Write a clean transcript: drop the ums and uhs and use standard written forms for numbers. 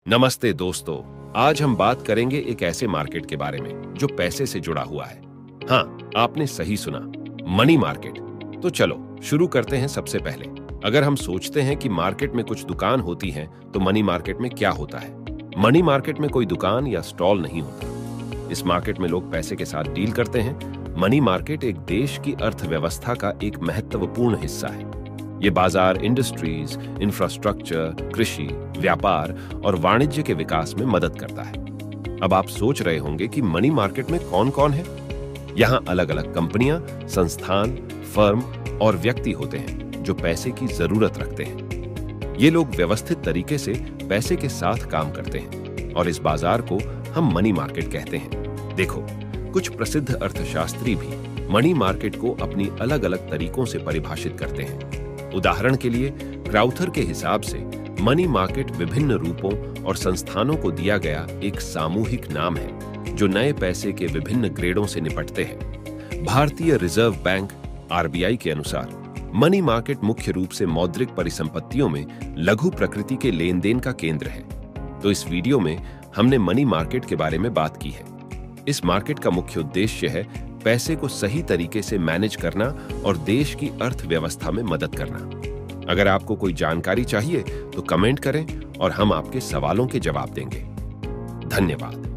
नमस्ते दोस्तों। आज हम बात करेंगे एक ऐसे मार्केट के बारे में जो पैसे से जुड़ा हुआ है। हाँ, आपने सही सुना, मनी मार्केट। तो चलो शुरू करते हैं। सबसे पहले अगर हम सोचते हैं कि मार्केट में कुछ दुकान होती हैं, तो मनी मार्केट में क्या होता है? मनी मार्केट में कोई दुकान या स्टॉल नहीं होता। इस मार्केट में लोग पैसे के साथ डील करते हैं। मनी मार्केट एक देश की अर्थव्यवस्था का एक महत्वपूर्ण हिस्सा है। ये बाजार इंडस्ट्रीज, इंफ्रास्ट्रक्चर, कृषि, व्यापार और वाणिज्य के विकास में मदद करता है। अब आप सोच रहे होंगे कि मनी मार्केट में कौन कौन है। यहाँ अलग अलग कंपनियां, संस्थान, फर्म और व्यक्ति होते हैं जो पैसे की जरूरत रखते हैं। ये लोग व्यवस्थित तरीके से पैसे के साथ काम करते हैं और इस बाजार को हम मनी मार्केट कहते हैं। देखो, कुछ प्रसिद्ध अर्थशास्त्री भी मनी मार्केट को अपनी अलग अलग तरीकों से परिभाषित करते हैं। उदाहरण के लिए क्राउथर के हिसाब से मनी मार्केट विभिन्न रूपों और संस्थानों को दिया गया एक सामूहिक नाम है जो नए पैसे के विभिन्न ग्रेडों से निपटते हैं। भारतीय रिजर्व बैंक आरबीआई के अनुसार मनी मार्केट मुख्य रूप से मौद्रिक परिसंपत्तियों में लघु प्रकृति के लेन देन का केंद्र है। तो इस वीडियो में हमने मनी मार्केट के बारे में बात की है। इस मार्केट का मुख्य उद्देश्य है पैसे को सही तरीके से मैनेज करना और देश की अर्थव्यवस्था में मदद करना। अगर आपको कोई जानकारी चाहिए तो कमेंट करें और हम आपके सवालों के जवाब देंगे। धन्यवाद।